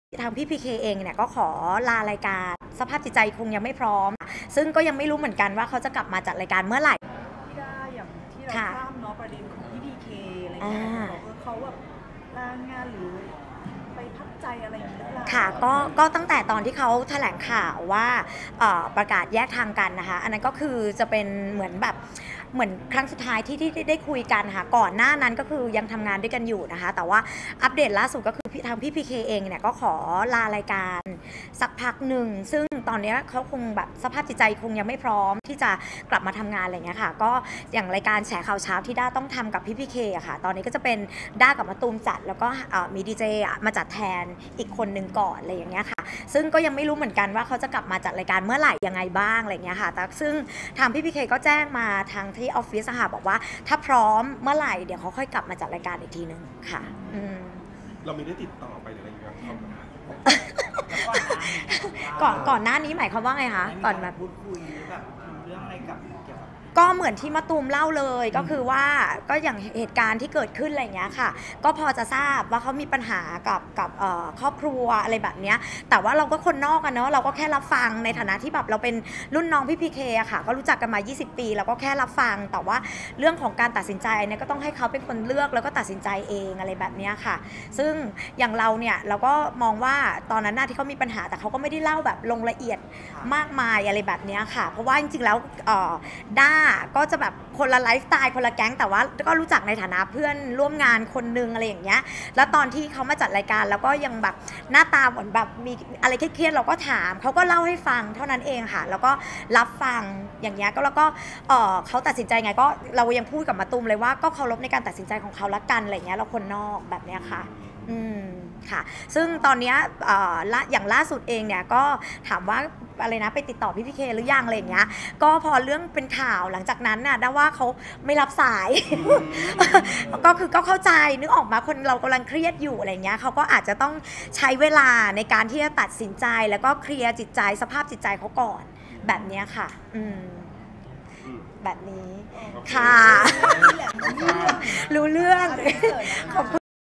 ทางพี่พีเคเองเนี่ยก็ขอลารายการสภาพจิตใจคงยังไม่พร้อมซึ่งก็ยังไม่รู้เหมือนกันว่าเขาจะกลับมาจัดรายการเมื่อไหร่ที่ได้อย่างที่เราทราบเนาะประเด็นของพี่พีเคอะไรเงี้ยเขาแบบลางานหรือไปพักใจอะไรอย่างเงี้ยค่ะก็ตั้งแต่ตอนที่เขาแถลงข่าวว่าประกาศแยกทางกันนะคะอันนั้นก็คือจะเป็นเหมือนครั้งสุดท้ายที่ได้คุยกันค่ะก่อนหน้านั้นก็คือยังทำงานด้วยกันอยู่นะคะแต่ว่าอัปเดตล่าสุดก็คือทางพี่พีเคเองเนี่ยก็ขอลารายการสักพักหนึ่งซึ่งตอนนี้เขาคงแบบสภาพจิตใจคงยังไม่พร้อมที่จะกลับมาทำงานอะไรเงี้ยค่ะก็อย่างรายการแฉข่าวเช้าที่ด้าต้องทำกับพี่พีเคอะค่ะตอนนี้ก็จะเป็นด้ากับมะตูมจัดแล้วก็มีดีเจมาจัดแทนอีกคนนึงก่อนอะไรอย่างเงี้ยค่ะซึ่งก็ยังไม่รู้เหมือนกันว่าเขาจะกลับมาจัดรายการเมื่อไหร่ยังไงบ้างอะไรเงี้ยค่ะแต่ซึ่งทางพี่พีเคก็แจ้งมาทางที่ออฟฟิศค่ะบอกว่าถ้าพร้อมเมื่อไหร่เดี๋ยวเขาค่อยกลับมาจัดรายการอีกทีนึงค่ะเราไม่ได้ติดต่อไปอะไรอย่างเงี้ยก่อนหน้านี้หมายความว่าไงคะก่อนแบบพูดคุยแบบเรื่องอะไรกับก็เหมือนที่มะตูมเล่าเลยก็คือว่าก็อย่างเหตุการณ์ที่เกิดขึ้นอะไรอย่างเงี้ยค่ะก็พอจะทราบว่าเขามีปัญหากับครอบครัวอะไรแบบเนี้ยแต่ว่าเราก็คนนอกกันเนาะเราก็แค่รับฟังในฐานะที่แบบเราเป็นรุ่นน้องพี่พีเคอะค่ะก็รู้จักกันมา20 ปีเราก็แค่รับฟังแต่ว่าเรื่องของการตัดสินใจเนี่ยก็ต้องให้เขาเป็นคนเลือกแล้วก็ตัดสินใจเองอะไรแบบเนี้ยค่ะซึ่งอย่างเราเนี่ยเราก็มองว่าตอนนั้นน่ะที่เขามีปัญหาแต่เขาก็ไม่ได้เล่าแบบลงละเอียดมากมายอะไรแบบเนี้ยค่ะเพราะว่าจริงๆแล้วด้าก็จะแบบคนละไลฟ์สไตล์คนละแก๊งแต่ว่าก็รู้จักในฐานะเพื่อนร่วมงานคนนึงอะไรอย่างเงี้ยแล้วตอนที่เขามาจัดรายการแล้วก็ยังแบบหน้าตาเหมือนแบบมีอะไรเครียดๆเราก็ถามเขาก็เล่าให้ฟังเท่านั้นเองค่ะแล้วก็รับฟังอย่างเงี้ยก็แล้วก็เขาตัดสินใจไงก็เรายังพูดกับมะตูมเลยว่าก็เคารพในการตัดสินใจของเขาละกันอะไรเงี้ยเราคนนอกแบบเนี้ยค่ะค่ะซึ่งตอนนี้อย่างล่าสุดเองเนี่ยก็ถามว่าอะไรนะไปติดต่อพี่พีเคหรือยังอะไรอย่างเงี้ยก็พอเรื่องเป็นข่าวหลังจากนั้นน่ะได้ว่าเขาไม่รับสาย ก็คือก็เข้าใจนึกออกมาคนเรากำลังเครียดอยู่อะไรเงี้ยเขาก็อาจจะต้องใช้เวลาในการที่จะตัดสินใจแล้วก็เคลียร์จิตใจสภาพจิตใจเขาก่อนแบบนี้ค่ะแบบนี้ค่ะรู้เรื่องขอบคุณ